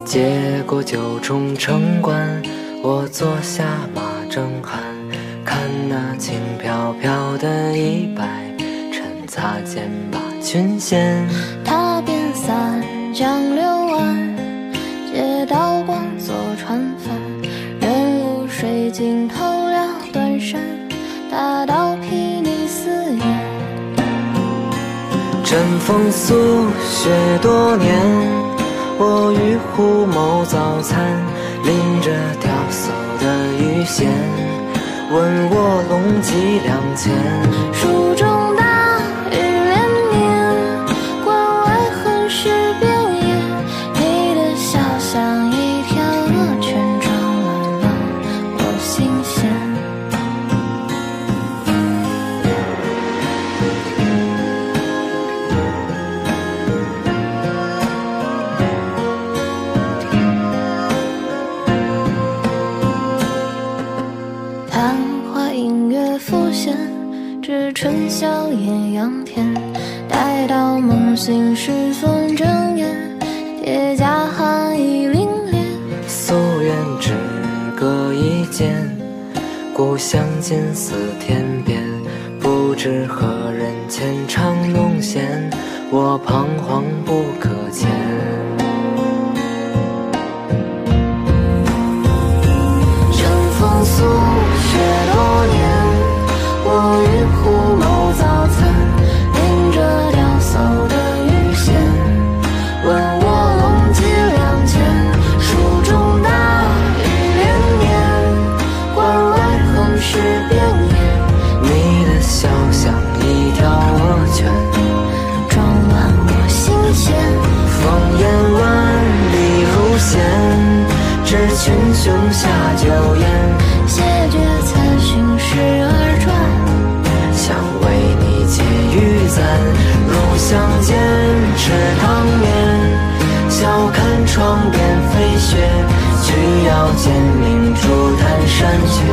接过九重城关，我坐下马正酣，看那轻飘飘的衣摆，趁擦肩把裙掀。 踏遍三江六岸，街道观坐船帆，人无水尽头两端山，大道睥睨四野。 枕风宿雪多年，我与虎谋早餐，拎着钓叟的鱼线，问我龙几两钱。 蜀中大雨连绵，关外横尸遍野，你的笑像一条鹅圈，装满了我心弦。昙花映月浮现，至春宵艳阳天。待到梦醒时分睁眼，铁甲寒意凛冽。 夙愿只隔一剑，故乡近似天边。不知何人牵肠弄弦，我彷徨不可前。 乘风宿雪多年，我与虎谋早餐，拎着钓叟的鱼线，问我龙几两钱。蜀中大雨连绵，关外横尸遍野， 你的笑像一条鹅圈， 装满我心弦。 烽烟万里如线，知群雄下酒宴。 谢绝残寻时而转， 想为你解玉簪，入巷间吃汤面，笑看窗边飞雪，曲腰间明珠弹山雀。